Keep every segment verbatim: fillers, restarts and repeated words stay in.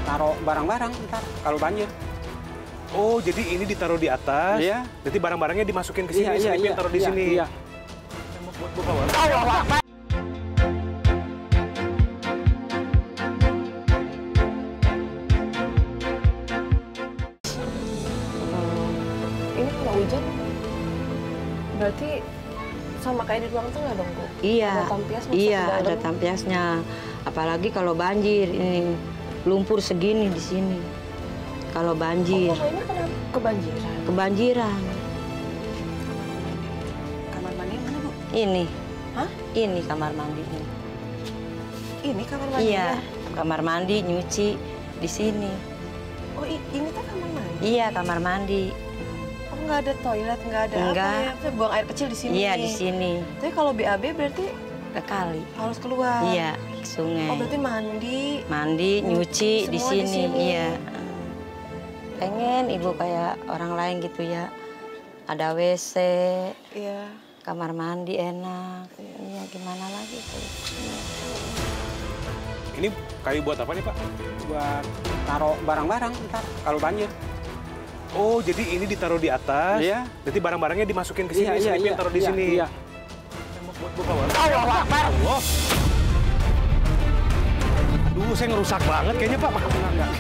taruh barang-barang ntar kalau banjir. Oh, jadi ini ditaruh di atas. Iya. Nanti barang-barangnya dimasukin ke sini, Iya, iya, selipin iya, taruh di iya, sini. Iya. Buat buka warung. Allah Akbar. Ini kalau hujan, berarti sama kayak di ruang tengah dong, Bu? Iya, ada tampias masuk iya ke dalam. ada tampiasnya. Apalagi kalau banjir, ini lumpur segini di sini. Kalau banjir, Oh, ini kenapa kebanjiran? kebanjiran. Kamar mandi mana, Bu? Ini, Hah? ini kamar mandinya. Ini kamar mandi? Iya, kamar mandi nyuci di sini. Oh, i- ini tuh kamar mandi? Iya, kamar mandi. Oh, nggak ada toilet, nggak ada Enggak. apa ya? Saya buang air kecil di sini. Iya, di sini. Tapi kalau B A B berarti Ke kali. harus keluar? Iya, ke sungai. Oh, berarti mandi. Mandi, nyuci di Semua di sini. sini. Iya. Pengen ibu kayak orang lain gitu ya. Ada W C, Iya. kamar mandi enak. Iya, gimana lagi tuh. Ini kayu buat apa nih, Pak? Buat taruh barang-barang ntar kalau banjir. Oh, jadi ini ditaruh di atas. Iya. Nanti barang-barangnya dimasukin ke sini, Iya, iya, selipin iya, taruh di iya, sini. Iya. Buat buka warung. Allah Akbar. Allah. Aduh, saya ngerusak banget kayaknya, Pak. Maaf, maaf, enggak.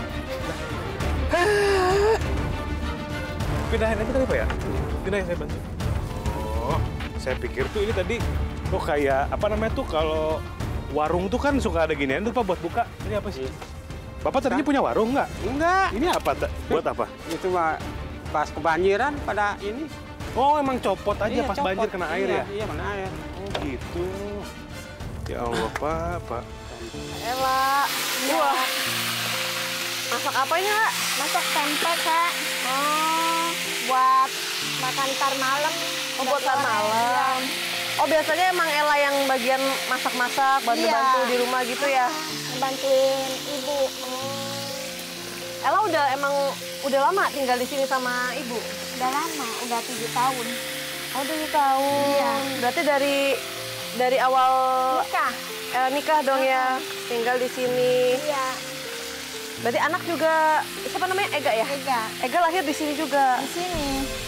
Pindahin aja tadi, Pak ya? Pindahin, saya bantu. Oh, saya pikir tuh ini tadi, oh kayak, apa namanya tuh, kalau warung tuh kan suka ada ginian tuh, Pak, buat buka. Ini apa sih? Bapak tadinya punya warung nggak? Enggak. Ini apa? Ta- Buat apa? Itu mah pas kebanjiran pada ini. Oh, emang copot aja Iya, pas copot. banjir kena air Iya, ya? Iya, kena air. Oh, gitu. Ya Allah, Pak, Pak. Ella, wah. Masak apa ini, Kak? Masak tempe, Kak. Oh, buat makan ntar malam. Oh, buat ntar malam. Oh, biasanya emang Ella yang bagian masak-masak, bantu-bantu Iya. di rumah gitu ya? Bantuin ibu. Ella udah emang udah lama tinggal di sini sama ibu? Udah lama, udah tujuh tahun. Oh, tujuh tahun. Iya. Berarti dari dari awal Nikah. Ella nikah dong ya, tinggal di sini. Iya, Berarti anak juga, siapa namanya? Ega ya? Ega. Ega lahir di sini juga. Di sini.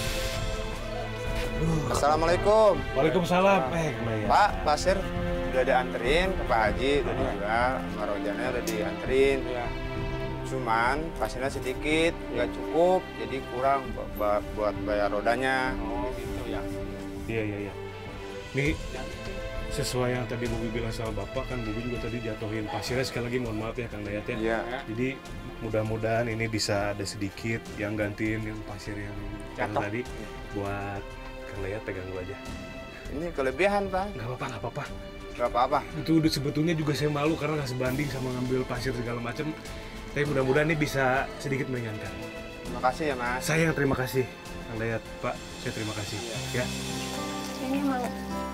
Assalamualaikum. Waalaikumsalam. Eh, kemana ya? Pak, pasir udah dianterin ke Pak Haji, udah dijual, sama Rojana udah dianterin. Iya. Cuman pasirnya sedikit, nggak cukup, jadi kurang bu- bu- buat bayar rodanya. Oh, gitu ya. Iya, iya, iya. Nih, sesuai yang tadi Bubi bilang sama Bapak, kan Bubi juga tadi jatuhin pasirnya. Sekali lagi mohon maaf ya, Kang Dayat ya. Iya. Jadi mudah-mudahan ini bisa ada sedikit yang gantiin yang pasir yang yang Jatuh. tadi buat Kang Dayat pegang dulu aja. Ini kelebihan, Pak. Nggak apa-apa, nggak apa-apa. Nggak apa-apa. Itu udah sebetulnya juga saya malu karena nggak sebanding sama ngambil pasir segala macam. Tapi mudah-mudahan ini bisa sedikit meringankan. Terima kasih ya, Mas. Saya yang terima kasih, Kang Dayat. Pak, saya terima kasih. Ya. Ini emang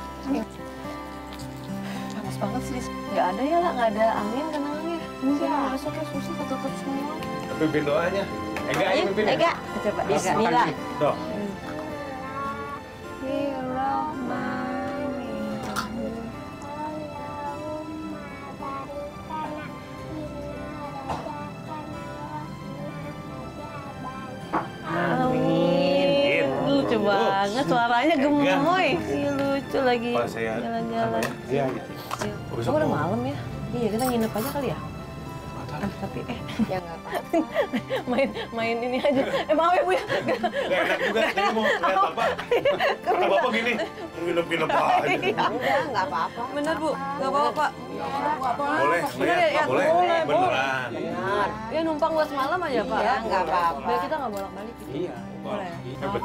Panas banget sih. Nggak ada ya lah, nggak ada angin kan anginnya. Iya. Masuknya susah, ketutup semua. Pimpin doanya. Ega, ayo pimpin. Ega, Coba, Ega. Bismillah. Doh. Amin. Lucu banget, suaranya gemoy. Iya, lucu lagi Pak, saya jalan-jalan. Iya, iya. Oh, udah malam ya? Iya, kita nginep aja kali ya? Ah, tapi eh ya nggak apa-apa. main main ini aja. Eh maaf ya Bu ya. Gak enak juga, saya mau lihat Bapak. Kata Bapak gini, nginep-nginep aja. Udah, nggak apa-apa. Bener Bu, nggak apa-apa Pak. Boleh, Bener ya, ya? Pak, boleh. Boleh, Beneran. Ya numpang buat semalam aja Pak. Iya, nggak apa-apa. Biar kita nggak bolak-balik gitu. Iya. Boleh. Hebat.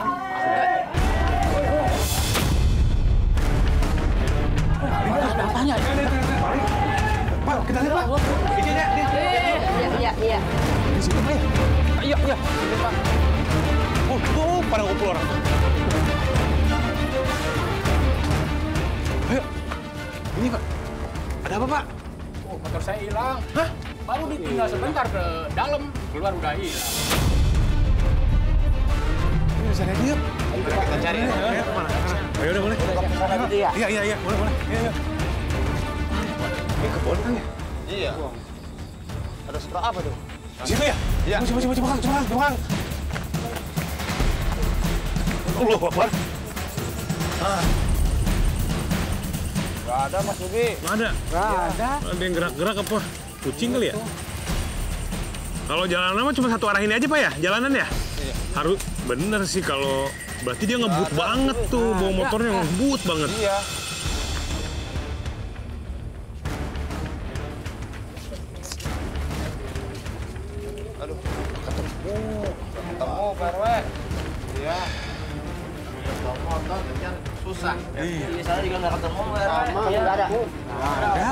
Ada apanya? Pak, kita lihat Pak. Izin ya, nih. Iya, iya, iya. Di sini, Pak ya? Iya, iya. Ini, Pak. Oh, oh, pada ngumpul orang. Ayo. Ini Pak. Ada apa Pak? Oh, motor saya hilang. Hah? Baru ditinggal sebentar ke dalam, keluar udah hilang. Ini bisa lihat yuk. Kita cari ya. Ayo, mana? Ayo, udah boleh. Iya, iya, iya. Boleh, boleh. Iya, iya. Ini kebun kan ya? Iya. Ada suara apa tuh? Di situ ya? Iya. Coba, coba, coba, coba, coba, coba. Allah Akbar. Ah. Nggak ada Mas Bobi. Nggak ada? Nggak ada. Ada yang gerak-gerak apa? Kucing kali ya? Kalau jalanan mah cuma satu arah ini aja Pak ya? Jalanan ya? Iya. Harus bener sih kalau berarti dia ngebut banget tuh, bawa motornya ngebut banget. Iya. Aduh, ketemu. Ketemu Pak R W. Iya. Motor kan susah. Iya, saya juga nggak ketemu, Pak R W. Iya, nggak ada. Ada.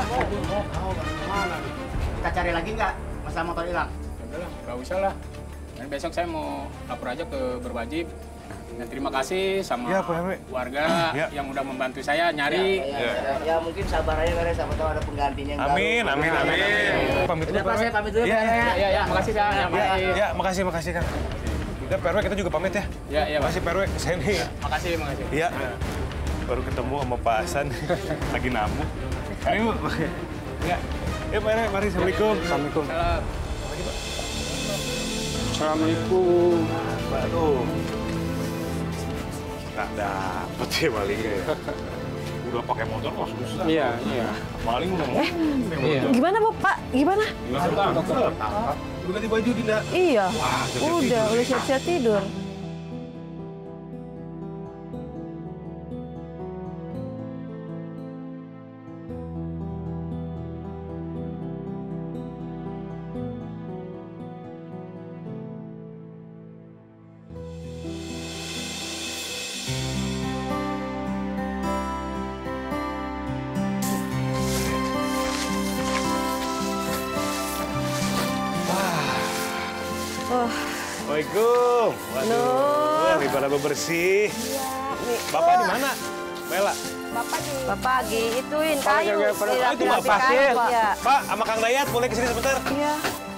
Kita cari lagi nggak masalah motor hilang? Udah lah, nggak usah lah. Dan besok saya mau lapor aja ke berwajib. Dan terima kasih sama Ya, Pak R W. warga Ya. yang udah membantu saya nyari. Ya, ya, ya, ya, mungkin sabar aja, Pak R W. Siapa tahu ada penggantinya yang Amin, baru. amin, amin. Pamit dulu Udah, Pak Pak, R W. saya pamit dulu, Iya, Pak R W. iya, Ya, ya, ya, makasih ya. Ya, makasih. Ya, makasih, makasih Kang. Udah Pak R W kita juga pamit ya. Ya, ya, Makasih Pak R W, saya nih. makasih, makasih. Iya. Baru ketemu sama Pak Hasan, lagi namu. Ayo, ya. Ya Pak R W, mari. Assalamualaikum. Assalamualaikum. Salam. Assalamualaikum. Baru. Nggak dapet sih malingnya ya. Udah pakai motor kok susah. Iya, iya. Maling udah mau. Iya. Gimana, Bapak? Gimana? Udah ganti baju, Dinda. Iya. Wah, siap-siap Udah, tidur. udah siap-siap tidur. Assalamualaikum. Waduh, wah, pada bebersih. Bapak di mana? Bella. Bapak di Bapak lagi ituin Bapak kayu. lagi- lagi- Di Oh, itu rapi-rapi Bapak. kayu, Iya. Pak, sama Kang Dayat boleh kesini sebentar? Iya.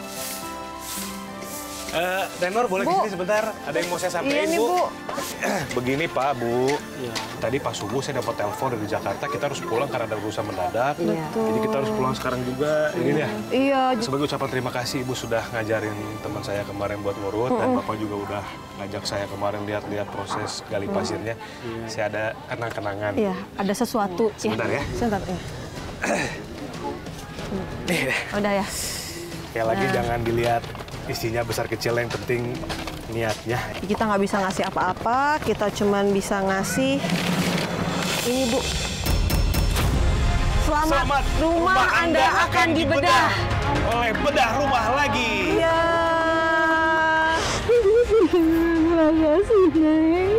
Eh, Denor boleh Bu. kesini sebentar? Ada yang mau saya Iya sampaikan, nih, Bu. Bu. Begini, Pak, Bu. Tadi pas subuh saya dapat telepon dari Jakarta, kita harus pulang karena ada urusan mendadak. Betul. Jadi kita harus pulang sekarang juga. Ini ya. Iya, Sebagai ucapan terima kasih, Ibu sudah ngajarin teman saya kemarin buat ngurut, dan Bapak juga udah ngajak saya kemarin lihat-lihat proses gali pasirnya. Saya ada kenang-kenangan. iya, ada sesuatu. Sebentar ya. Sebentar, ya. Nih, Udah ya. sekali lagi jangan dilihat isinya besar kecil, yang penting niatnya. Kita nggak bisa ngasih apa-apa, kita cuman bisa ngasih ini, Bu. Selamat, Selamat, rumah, Anda akan dibedah. oleh bedah rumah lagi. Iya. Terima kasih, Neng.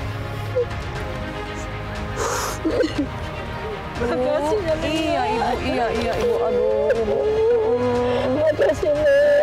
Terima kasih, Iya, Ibu. Iya, iya, Ibu. Aduh, Ibu. Terima kasih, Neng.